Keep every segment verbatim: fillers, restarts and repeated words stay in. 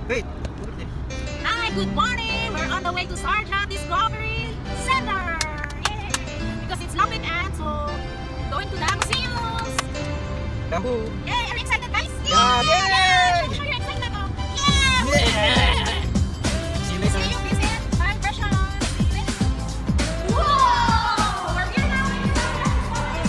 Wait. Hi, good morning. We're on the way to Sargent Discovery Center. Yay! Because it's long weekend, so going to the museums. Yahoo! Yay! Are you excited, guys? Yeah! Yay! I'm sure you're excited, oh. Yeah! Yeah! See you later. See you, visit my impression. Whoa! We're here now in Sargent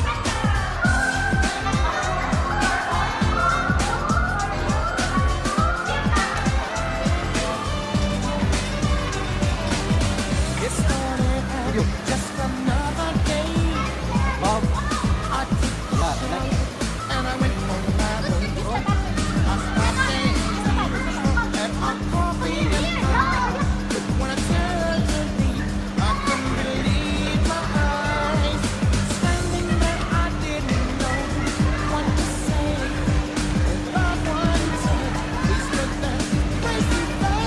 It started out just another day. Bob. I took the Yeah, train and I went on my own road. I stopped and had my coffee and pie. When I turned to leave, I couldn't believe my eyes. Standing there, I didn't know what to say. Without one touch, we stood there face to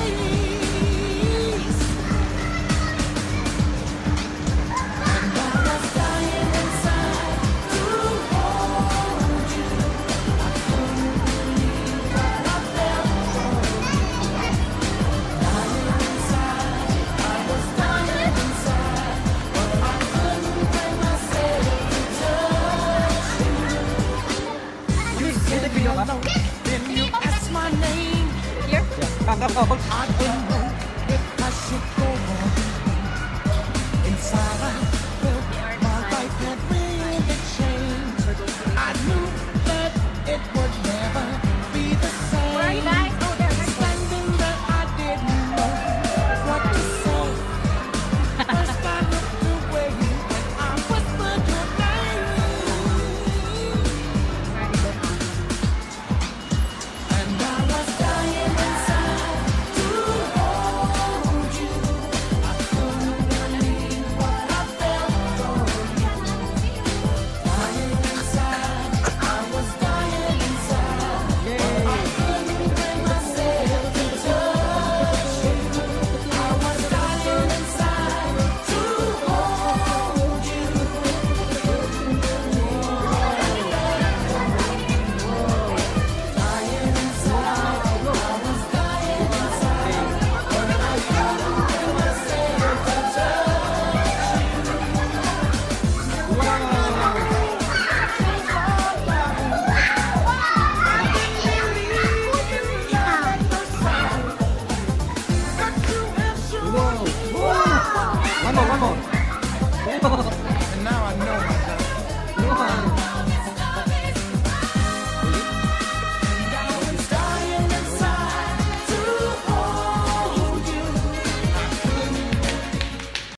face. And I was dying inside to hold you. I couldn't believe what I felt for you. Dying inside, I was dying inside, but I couldn't bring myself to touch you. You said hello, then you asked my name. Here? Yeah. Come, come, come. I didn't know if I should go on. Inside I felt my life had really changed. I knew that it would never